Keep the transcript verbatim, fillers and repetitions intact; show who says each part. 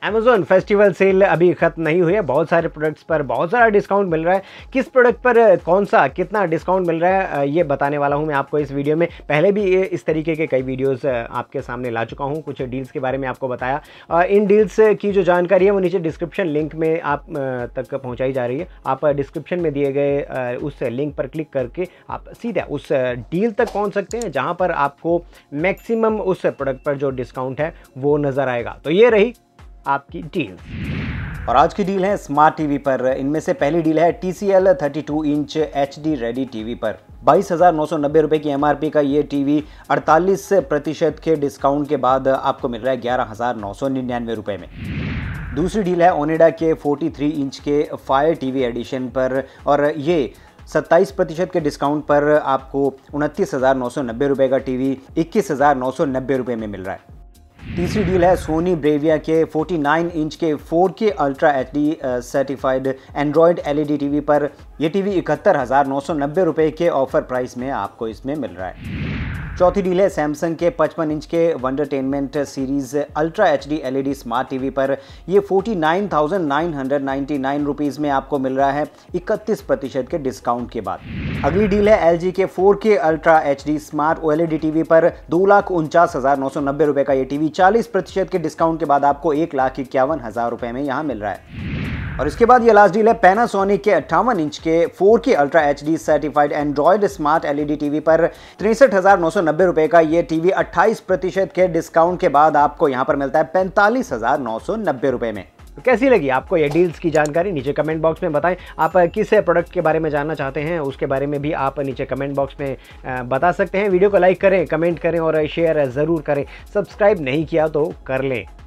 Speaker 1: Amazon festival sale अभी ख़त्म नहीं हुई है, बहुत सारे प्रोडक्ट्स पर बहुत सारा डिस्काउंट मिल रहा है। किस प्रोडक्ट पर कौन सा कितना डिस्काउंट मिल रहा है ये बताने वाला हूं मैं आपको इस वीडियो में। पहले भी ये इस तरीके के कई वीडियोस आपके सामने ला चुका हूं, कुछ डील्स के बारे में आपको बताया। इन डील्स की जो जानकारी है वो नीचे डिस्क्रिप्शन लिंक में आप तक पहुँचाई जा रही है। आप डिस्क्रिप्शन में दिए गए उस लिंक पर क्लिक करके आप सीधा उस डील तक पहुँच सकते हैं जहाँ पर आपको मैक्सिमम उस प्रोडक्ट पर जो डिस्काउंट है वो नज़र आएगा। तो ये रही आपकी डील।
Speaker 2: और आज की डील है स्मार्ट टीवी पर। इनमें से पहली डील है T C L thirty two inch H D ready TV पर। बाईस हज़ार नौ सौ नब्बे रुपये की एम आर पी का ये टीवी अड़तालीस प्रतिशत के डिस्काउंट के बाद आपको मिल रहा है ग्यारह हज़ार नौ सौ निन्यानवे रुपये में। दूसरी डील है ओनिडा के तैंतालीस इंच के फायर टीवी एडिशन पर, और ये सत्ताईस प्रतिशत के डिस्काउंट पर आपको उनतीस हज़ार नौ सौ नब्बे रुपये का टीवी इक्कीस हज़ार नौ सौ नब्बे रुपये में मिल रहा है। तीसरी डील है सोनी ब्रेविया के उनचास इंच के four K ultra H D certified android L E D TV पर। यह टीवी इकहत्तर हज़ार नौ सौ नब्बे रुपये के ऑफर प्राइस में आपको इसमें मिल रहा है। चौथी डील है सैमसंग के पचपन इंच के wondertainment series ultra H D L E D smart TV पर। ये forty nine thousand nine hundred ninety nine rupees में आपको मिल रहा है इकतीस प्रतिशत के डिस्काउंट के बाद। अगली डील है एल जी के four K ultra H D smart O L E D TV पर। दो लाख उनचास हज़ार नौ सौ नब्बे रुपये का ये टीवी चालीस प्रतिशत के डिस्काउंट के बाद आपको एक लाख इक्यावन हज़ार रुपये में यहाँ मिल रहा है। और इसके बाद ये लास्ट डील है पैनासोनिक के अट्ठावन इंच के four K ultra H D certified android smart L E D TV पर। तिरसठ हज़ार नौ सौ नब्बे रुपये का ये टीवी अट्ठाईस प्रतिशत के डिस्काउंट के बाद आपको यहाँ पर मिलता है पैंतालीस हज़ार नौ सौ नब्बे रुपये में।
Speaker 1: तो कैसी लगी आपको ये डील्स की जानकारी नीचे कमेंट बॉक्स में बताएं। आप किस प्रोडक्ट के बारे में जानना चाहते हैं उसके बारे में भी आप नीचे कमेंट बॉक्स में बता सकते हैं। वीडियो को लाइक करें, कमेंट करें और शेयर ज़रूर करें। सब्सक्राइब नहीं किया तो कर लें।